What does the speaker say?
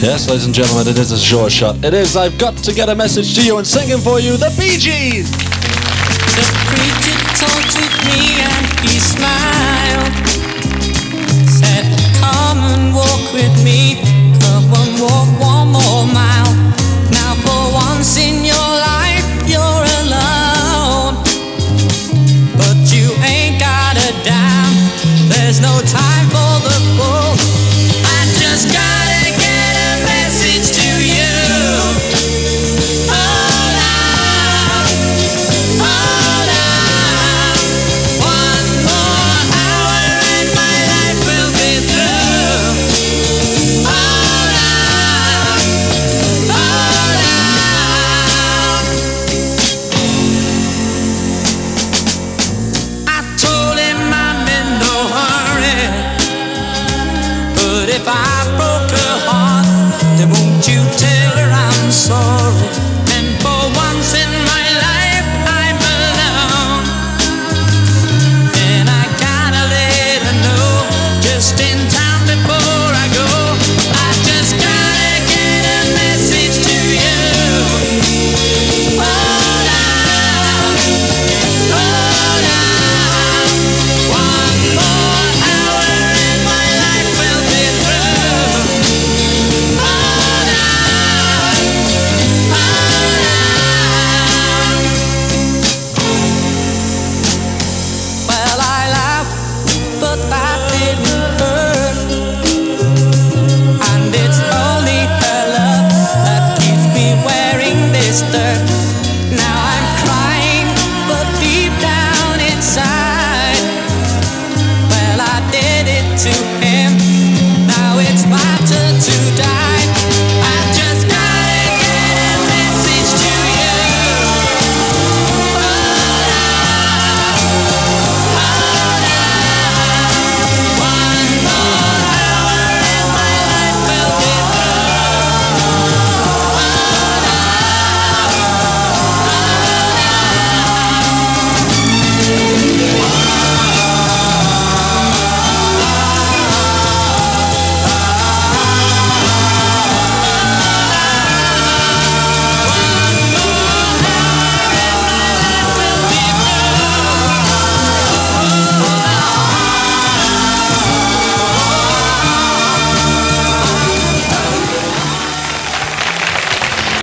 Yes, ladies and gentlemen, it is a sure shot. It is I've Got to Get a Message to You, and singing for you, the Bee Gees! The preacher talked with me and he smiled. Said, come and walk with me. Come and walk one more mile. Now for once in your life you're alone, but you ain't got a dime. There's no time